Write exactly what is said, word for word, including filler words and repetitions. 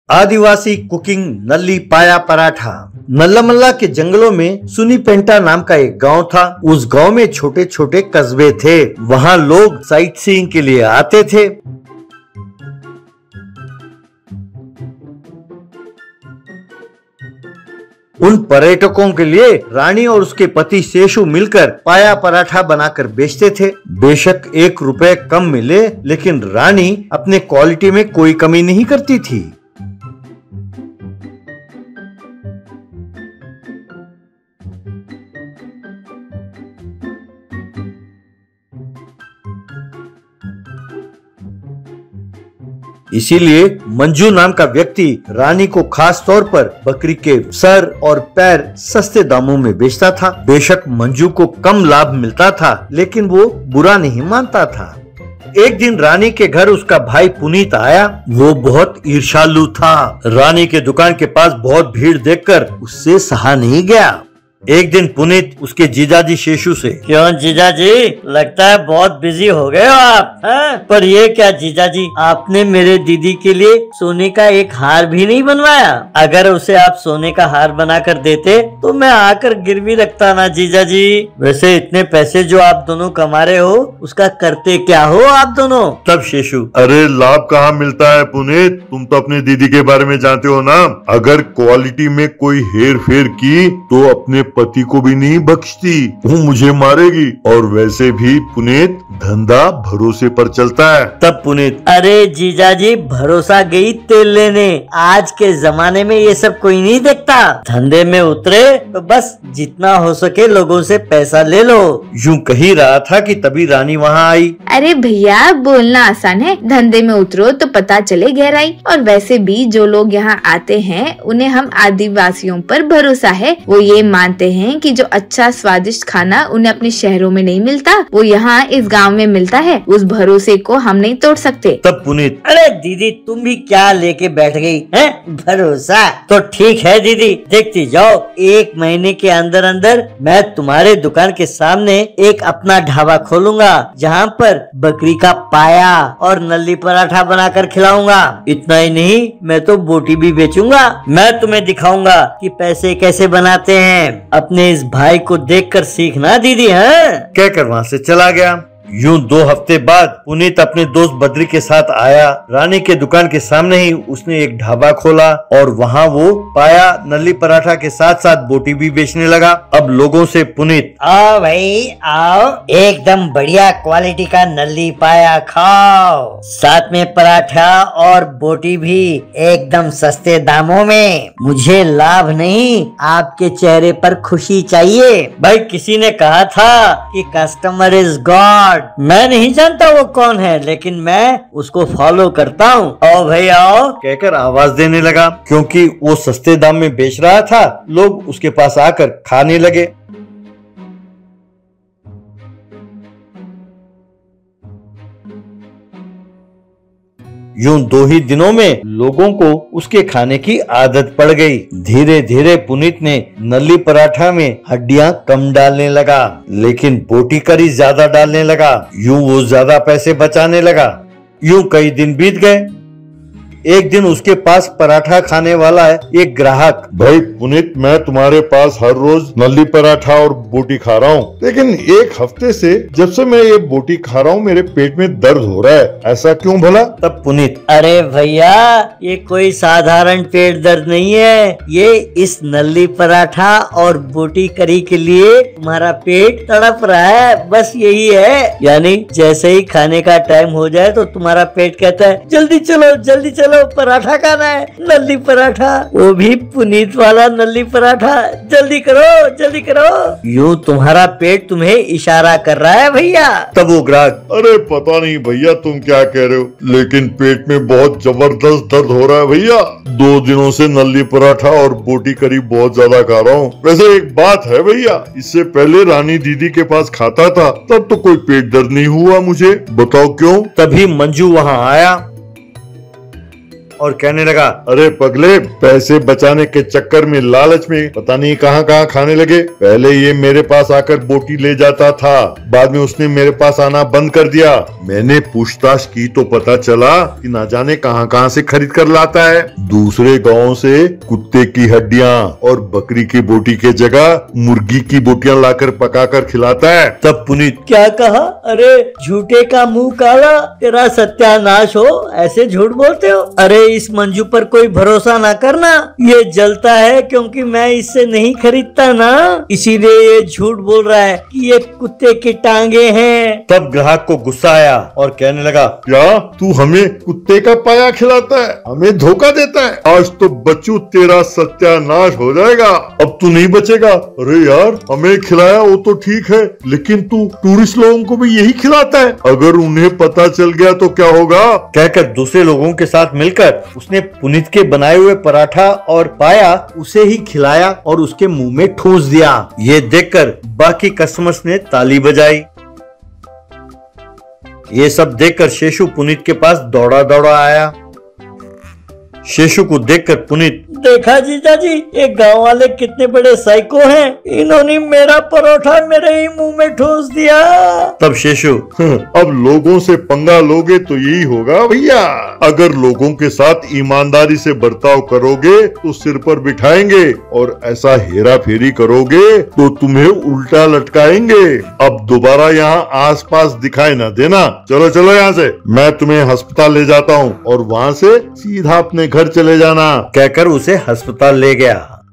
आदिवासी cooking नल्ली पाया पराठा। नल्लामल्ला के जंगलों में सुनीपेंटा नाम का एक गांव था। उस गांव में छोटे छोटे कस्बे थे। वहां लोग साइट सीइंग के लिए आते थे। उन पर्यटकों के लिए रानी और उसके पति शेषु मिलकर पाया पराठा बनाकर बेचते थे। बेशक एक रुपए कम मिले, लेकिन रानी अपने क्वालिटी में कोई कमी नहीं करती थी। इसीलिए मंजू नाम का व्यक्ति रानी को खास तौर पर बकरी के सर और पैर सस्ते दामों में बेचता था। बेशक मंजू को कम लाभ मिलता था, लेकिन वो बुरा नहीं मानता था। एक दिन रानी के घर उसका भाई पुनीत आया। वो बहुत ईर्ष्यालु था। रानी के दुकान के पास बहुत भीड़ देखकर उससे सहा नहीं गया। एक दिन पुनीत उसके जीजाजी शेषु से, क्यों जीजाजी, लगता है बहुत बिजी हो गए हो आप हैं? पर ये क्या जीजाजी, आपने मेरे दीदी के लिए सोने का एक हार भी नहीं बनवाया। अगर उसे आप सोने का हार बना कर देते तो मैं आकर गिरवी रखता ना जीजाजी। वैसे इतने पैसे जो आप दोनों कमा रहे हो, उसका करते क्या हो आप दोनों? तब शेषु, अरे लाभ कहाँ मिलता है पुनीत, तुम तो अपने दीदी के बारे में जानते हो ना। अगर क्वालिटी में कोई हेर फेर की तो अपने पति को भी नहीं बख्शती, वो मुझे मारेगी। और वैसे भी पुनीत, धंधा भरोसे पर चलता है। तब पुनीत, अरे जीजाजी, भरोसा गई तेल लेने। आज के जमाने में ये सब कोई नहीं देखता। धंधे में उतरे तो बस जितना हो सके लोगों से पैसा ले लो। यूं कही रहा था कि तभी रानी वहां आई। अरे भैया, बोलना आसान है, धंधे में उतरो तो पता चले गहराई। और वैसे भी जो लोग यहाँ आते हैं उन्हें हम आदिवासियों पर भरोसा है। वो ये मानते हैं कि जो अच्छा स्वादिष्ट खाना उन्हें अपने शहरों में नहीं मिलता, वो यहाँ इस गांव में मिलता है। उस भरोसे को हम नहीं तोड़ सकते। तब पुनीत, अरे दीदी, तुम भी क्या लेके बैठ गई हैं? भरोसा तो ठीक है दीदी, देखती जाओ। एक महीने के अंदर अंदर मैं तुम्हारे दुकान के सामने एक अपना ढाबा खोलूंगा, जहाँ पर बकरी का पाया और नल्ली पराठा बनाकर खिलाऊंगा। इतना ही नहीं, मैं तो बोटी भी बेचूंगा। मैं तुम्हें दिखाऊंगा कि पैसे कैसे बनाते हैं। अपने इस भाई को देखकर सीखना दीदी। है कहकर वहाँ से चला गया। यूं दो हफ्ते बाद पुनीत अपने दोस्त बद्री के साथ आया। रानी के दुकान के सामने ही उसने एक ढाबा खोला और वहाँ वो पाया नल्ली पराठा के साथ साथ बोटी भी बेचने लगा। अब लोगों से पुनीत, आओ भाई आओ, एकदम बढ़िया क्वालिटी का नल्ली पाया खाओ, साथ में पराठा और बोटी भी एकदम सस्ते दामों में। मुझे लाभ नहीं, आपके चेहरे पर खुशी चाहिए। भाई, किसी ने कहा था कि कस्टमर इज गॉड। मैं नहीं जानता वो कौन है, लेकिन मैं उसको फॉलो करता हूँ। आओ भाई आओ, कहकर आवाज देने लगा। क्योंकि वो सस्ते दाम में बेच रहा था, लोग उसके पास आकर खाने लगे। यूं दो ही दिनों में लोगों को उसके खाने की आदत पड़ गई। धीरे धीरे पुनीत ने नल्ली पराठा में हड्डियां कम डालने लगा, लेकिन बोटी करी ज्यादा डालने लगा। यूं वो ज्यादा पैसे बचाने लगा। यूं कई दिन बीत गए। एक दिन उसके पास पराठा खाने वाला है एक ग्राहक, भाई पुनीत, मैं तुम्हारे पास हर रोज नल्ली पराठा और बोटी खा रहा हूँ, लेकिन एक हफ्ते से जब से मैं ये बोटी खा रहा हूँ मेरे पेट में दर्द हो रहा है, ऐसा क्यों भला? तब पुनीत, अरे भैया, ये कोई साधारण पेट दर्द नहीं है। ये इस नल्ली पराठा और बोटी करी के लिए तुम्हारा पेट तड़प रहा है, बस यही है। यानी जैसे ही खाने का टाइम हो जाए तो तुम्हारा पेट कहता है, जल्दी चलो जल्दी चलो, पराठा खाना है, नल्ली पराठा, वो भी पुनीत वाला नल्ली पराठा, जल्दी करो जल्दी करो। यूं तुम्हारा पेट तुम्हें इशारा कर रहा है भैया। तब वो ग्राहक, अरे पता नहीं भैया तुम क्या कह रहे हो, लेकिन पेट में बहुत जबरदस्त दर्द हो रहा है भैया। दो दिनों से नल्ली पराठा और बोटी करी बहुत ज्यादा खा रहा हूँ। वैसे एक बात है भैया, इससे पहले रानी दीदी के पास खाता था तब तो कोई पेट दर्द नहीं हुआ मुझे, बताओ क्यों? तभी मंजू वहाँ आया। और कहने लगा, अरे पगले, पैसे बचाने के चक्कर में, लालच में पता नहीं कहाँ कहाँ खाने लगे। पहले ये मेरे पास आकर बोटी ले जाता था, बाद में उसने मेरे पास आना बंद कर दिया। मैंने पूछताछ की तो पता चला कि ना जाने कहाँ कहाँ से खरीद कर लाता है। दूसरे गाँव से कुत्ते की हड्डियाँ और बकरी की बोटी के जगह मुर्गी की बोटियाँ लाकर पकाकर खिलाता है। तब पुनीत, क्या कहा? अरे झूठे का मुंह काला, तेरा सत्यानाश हो, ऐसे झूठ बोलते हो। अरे इस मंजू पर कोई भरोसा ना करना, ये जलता है क्योंकि मैं इससे नहीं खरीदता ना, इसीलिए ये झूठ बोल रहा है कि ये कुत्ते की टांगे हैं। तब ग्राहक को गुस्सा आया और कहने लगा, क्या तू हमें कुत्ते का पाया खिलाता है, हमें धोखा देता है? आज तो बच्चू तेरा सत्यानाश हो जाएगा, अब तू नहीं बचेगा। अरे यार, हमें खिलाया वो तो ठीक है, लेकिन तू टूरिस्ट लोगों को भी यही खिलाता है, अगर उन्हें पता चल गया तो क्या होगा? कहकर दूसरे लोगों के साथ मिलकर उसने पुनीत के बनाए हुए पराठा और पाया उसे ही खिलाया और उसके मुंह में ठूस दिया। ये देखकर बाकी कस्टमर्स ने ताली बजाई। ये सब देखकर शेषु पुनीत के पास दौड़ा दौड़ा आया। शेषु को देखकर पुनीत, देखा जीजा जी, ये गांव वाले कितने बड़े साइको हैं, इन्होंने मेरा परोठा मेरे ही मुंह में ठूस दिया। तब शेषु, अब लोगों से पंगा लोगे तो यही होगा भैया, अगर लोगों के साथ ईमानदारी से बर्ताव करोगे तो सिर पर बिठाएंगे, और ऐसा हेरा फेरी करोगे तो तुम्हें उल्टा लटकाएंगे। अब दोबारा यहाँ आस पास दिखाई न देना। चलो चलो यहाँ से, मैं तुम्हें अस्पताल ले जाता हूँ और वहाँ से सीधा अपने घर चले जाना। कहकर उसे अस्पताल ले गया।